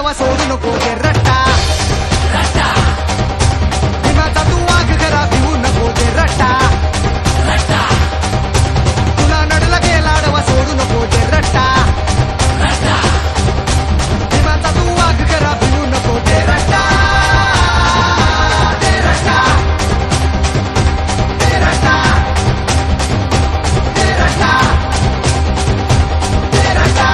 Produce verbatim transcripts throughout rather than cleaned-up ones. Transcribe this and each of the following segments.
लाडवा सोडू नको गे रट्टा भीमाचा तू वाघ खरा भिवू नको गे रट्टा तुला नडला गे लाडवा सोडू नको गे रट्टा भीमाचा तू वाघ खरा भिवू नको गे रट्टा गे रट्टा गे रट्टा गे रट्टा गे रट्टा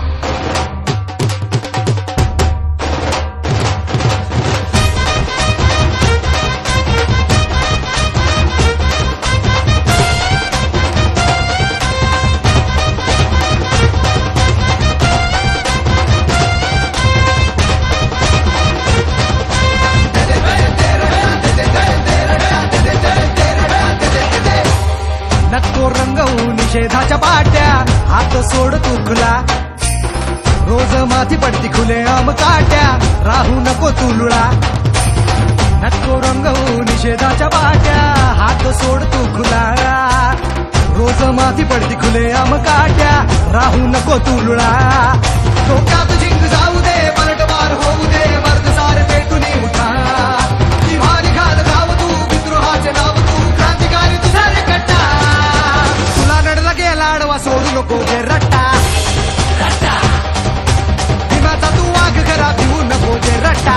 नको रंगवू निषेधाच्या पाट्या हात सोड तू खुला रोज माथी पडती खुले आम काट्या राहू नको तू लुळा नको रंगवू निषेधाच्या पाट्या हात सोड तू खुला रोज माथी पडती खुले आम काट्या राहू नको तू लुळा डोक्यात झिंग जाऊ दे पलटवार होऊ दे मर्द सारे पेटून उठा दिवारी घाल गाव तू विद्रोहाचे नाव तू क्रांतिकारी तुझा रे कट्टा तुला नडला गे लाडवा सोडू नको गे रट्टा भीमाचा तू वाघ खरा भिवू नको गे रट्टा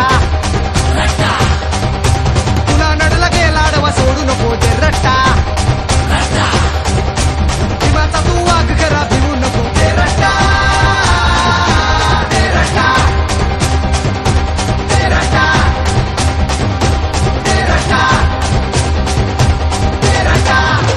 तुला नडला गे लाडवा सोडू नको गे रट्टा भीमाचा तू वाघ खरा भिवू नको गे रट्टा गे रट्टा गे रट्टा गे रट्टा गे रट्टा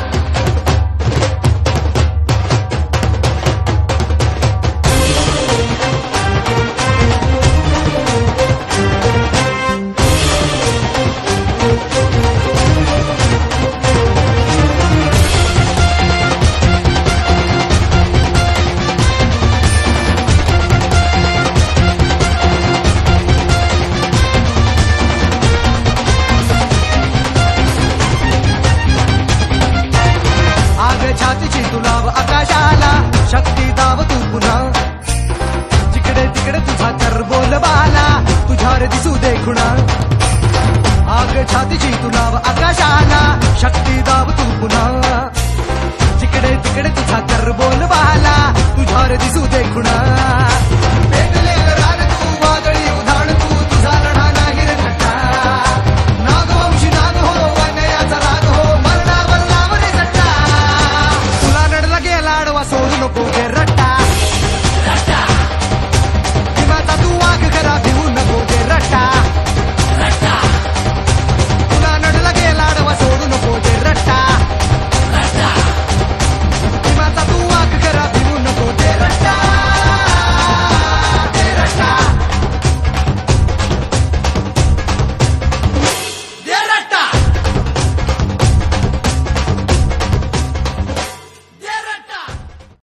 आग छातीची तुलाव आकाशाला शक्ती दाव तू पुन्हा जिकडे तिकडे तुझा कर बोल बाला तुझ्यावर दिसू दे खुणा आग छातीची तुलाव आकाशाला शक्ती दाव तू पुन्हा जिकडे तिकडे तुझा कर बोल बाला तुझ्यावर दिसू दे खुणा